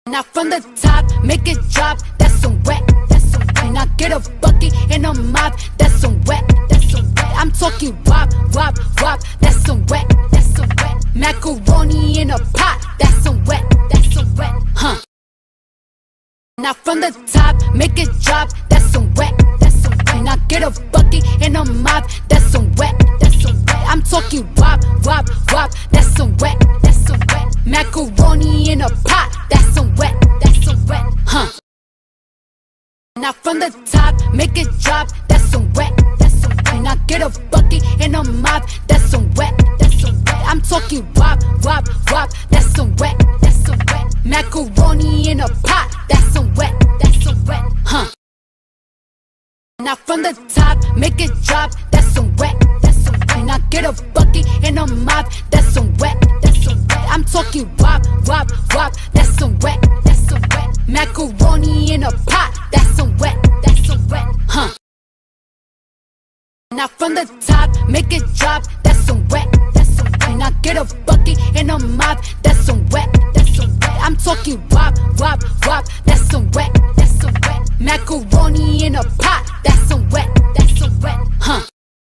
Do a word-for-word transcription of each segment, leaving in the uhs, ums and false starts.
Now from the top, make it drop, that's some wet, that's some wet. Now get a bucket and a mop, that's some wet, that's some wet. I'm talking wop, wop, wop, that's some wet, that's some wet. Macaroni in a pot, that's some wet, that's some wet, huh. Now from the top, make it drop, that's some wet, that's some wet. Now get a bucket and a mop, that's some wet, that's some wet. I'm talking wop, wop, wop, that's some wet, that's some wet. Macaroni in a pot, that's some wet, that's some wet, huh. Now from the top, make it drop, that's some wet, that's some wet. Now get a bucket and a mop, that's some wet, that's some wet. I'm talking wop, wop, wop, that's some wet, that's some wet. Macaroni in a pot, that's some wet, that's some wet, huh. Now from the top, make it drop, that's some wet, that's some wet. Now get a bucket and a mop, that's some wet, that's some wet. I'm talking wop, wop, wop, that's some wet, that's some wet. Macaroni in a pot, that's some wet, that's some wet, huh. Now from the top, make it drop, that's some wet, that's some wet. Now get a bucket and a mop, that's some wet, that's some wet. I'm talking wop, wop, wop, that's some wet, that's some wet. Macaroni in a pot, that's some wet, that's some wet, huh.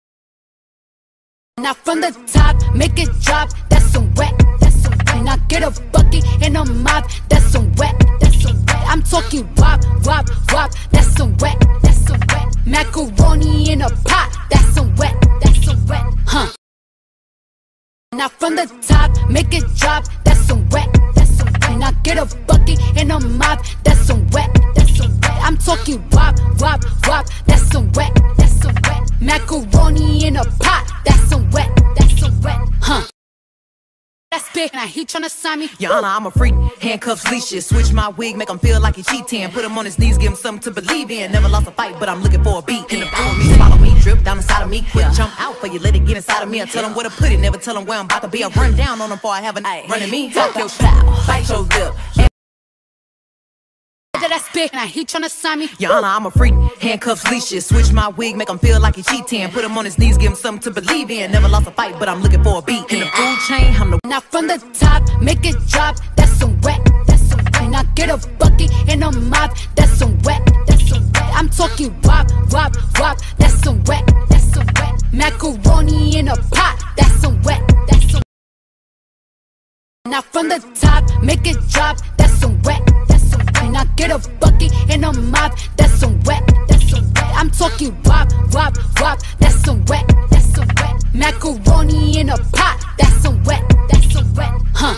Now from the top, make it drop, that's some wet, that's some wet. Now get a bucket and a mop, that's some wet, that's some wet. I'm talking wop, wop, wop, that's some wet, that's some wet. Macaroni in a pot, that's some wet, that's some wet, huh. Now from the top, make it drop, that's some wet, that's some wet. Now get a bucket and a mop, that's some wet, that's some wet. I'm talking wop, wop, wop, that's some wet, that's some wet. Macaroni in a pot, that's some wet, that's some wet, huh. That's big, now he tryna sign me. Your Honor, I'm a freak, handcuffs, leashes. Switch my wig, make him feel like he cheating. Put him on his knees, give him something to believe in. Never lost a fight, but I'm looking for a beat. In the pool, me, follow me, drip down inside of me. Quick jump out for you, let it get inside of me. I tell him where to put it, never tell him where I'm about to be. I run down on him before I have a night. Running me, talk your style, bite your lip. That's big, now he tryna sign me. Your Honor, I'm a freak, handcuffs, leashes. Switch my wig, make him feel like he cheating. Put him on his knees, give him something to believe in. Never lost a fight, but I'm looking for a beat. In the food chain, I'm the. Now from the top, make it drop, that's some wet, that's some wet. Now get a bucket and a mop, that's some wet, that's some wet. I'm talking wop, wop, wop, that's some wet, that's some wet. Macaroni in a pot, that's some wet, that's some. Now from the top, make it drop, that's some wet, that's some wet. Now get a bucket and a mop, that's some wet, that's some wet. I'm talking wop, wop, wop, that's some wet, that's some wet. Macaroni in a pot, that's some wet, that's some wet, huh.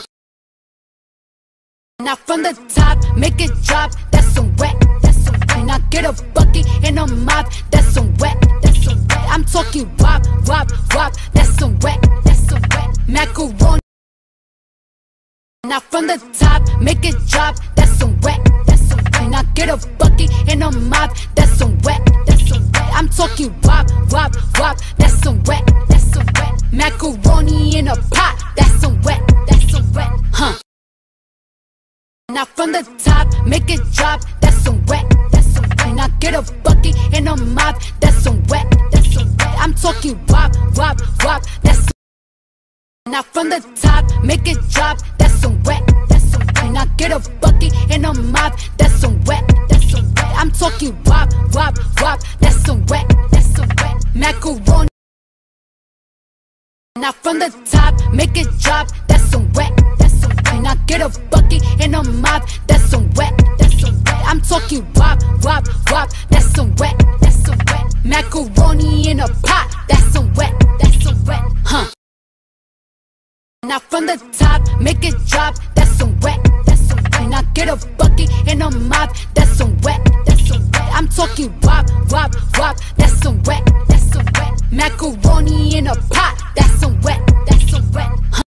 Now from the top, make it drop, that's some wet, that's some wet. Now get a bucket and a mop, that's some wet, that's some wet. I'm talking wop, wop, wop, that's some wet, that's some wet. Macaroni. Now from the top, make it drop, that's some wet, that's some wet. Now get a bucket and a mop, that's some wet, that's some wet. I'm talking wop, wop, wop, that's some wet, that's some wet. Macaroni in a pot, that's some wet, that's some wet, huh. Now from the top, make it drop, that's some wet, that's some wet. Now get a bucket and a mop, that's some wet, that's some wet. I'm talking wop, wop, wop, that's some. Now from the top, make it drop, that's some wet, that's some wet. Now get a bucket and a mop, that's some wet, that's some wet. I'm talking wop, wop, wop, that's some wet, that's some wet. Macaroni. Now from the top, make it drop, that's some wet, that's some wet. Now get a bucket and a mop, that's some wet, that's some wet. I'm talking wop, wop, wop, that's some wet, that's some wet. Macaroni in a pot, that's some wet, that's some wet, huh. Now from the top, make it drop, that's some wet, that's some wet. Now get a bucket and a mop, that's some wet, that's some wet. I'm talking wop, wop, wop, that's some wet, that's some wet. Macaroni in a pot, that's some wet, that's some wet, huh.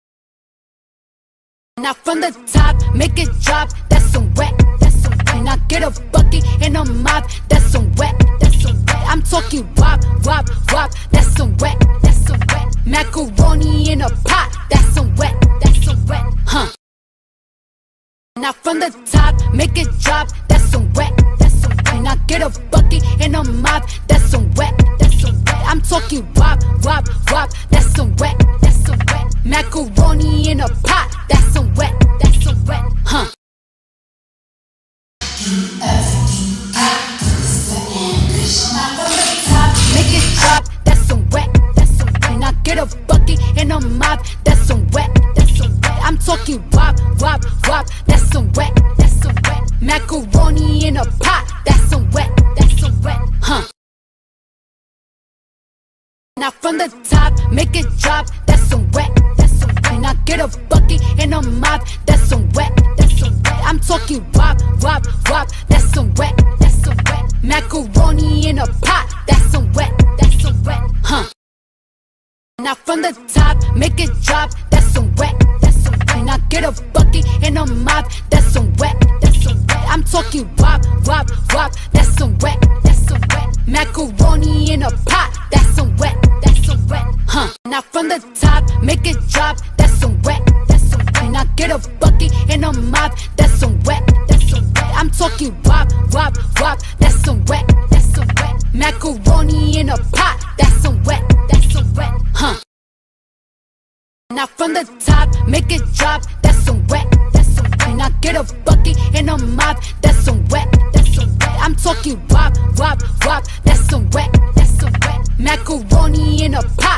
Now from the top, make it drop, that's some wet, that's some wet. Now get a bucket and a mop, that's some wet, that's some wet. I'm talking wop, wop, wop, that's some wet, that's some wet. Macaroni in a pot, that's some wet, that's some wet, huh. Now from the top, make it drop, that's some wet, that's some wet. Now get a bucket and a mop, that's some wet, that's some wet. I'm talking wop, wop, wop, that's some wet, that's some wet. Macaroni in a pot, that's some wet, that's some wet, huh. Make it drop, that's some wet. That's some wet. Now get a bucket and a mop, that's some wet. That's some wet. I'm talking wop, wop, wop, that's some wet. That's some wet. Macaroni in a pot, that's some wet. That's some wet. Huh. Now from the top, make it drop, that's some wet. That's some wet. Now get a bucket and a mop, that's some wet. That's some wet. I'm talking wop, wop, wop, that's some wet. That's some wet. Macaroni in a pot, that's some wet. That's some wet. Huh. Now from the top, make it drop, that's some wet. That's some wet. Now get a bucket and a mop, that's some wet. That's some wet. I'm talking wop, wop, wop, that's some wet. That's some wet. Macaroni in a pot, that's some wet. That's some wet. Huh. Now from the top, make it drop, that's some wet. That's some wet. Now get a bucket and a mop, that's some wet. That's some wet. I'm talking wop, wop, wop, that's some wet. That's some wet. Macaroni in a pot, that's some wet. That's some wet. Huh. Now from the top, make it drop, that's some wet. That's some wet. Now get a bucket and a mop, that's some wet. That's some wet. I'm talking wop, wop, wop, that's some wet. That's some wet. Macaroni in a pot.